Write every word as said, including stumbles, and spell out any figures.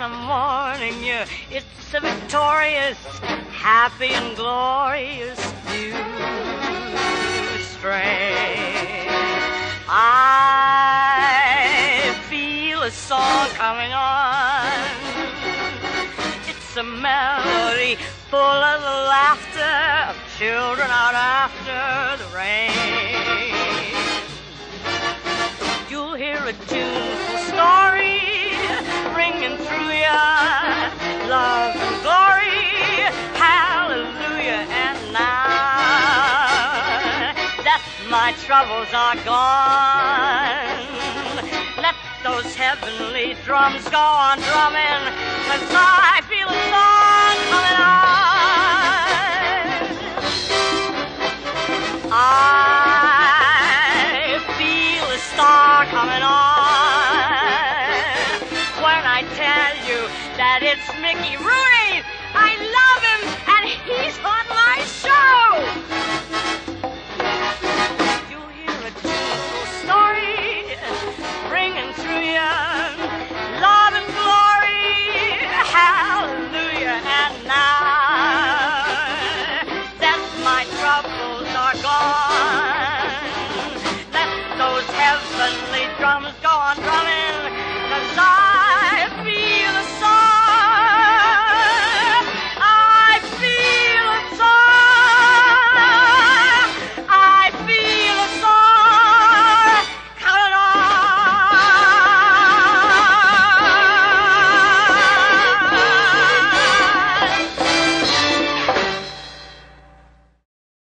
a morning, yeah, it's a victorious, happy and glorious new strain. I feel a song coming on. It's a melody full of the laughter of children out after the rain. You'll hear a tuneful story ringing through ya, love and glory, hallelujah, and now that my troubles are gone, let those heavenly drums go on drumming, 'cause I feel a song coming on. I feel a star coming on when I tell you that it's Mickey Rooney. I love him and he's on my show.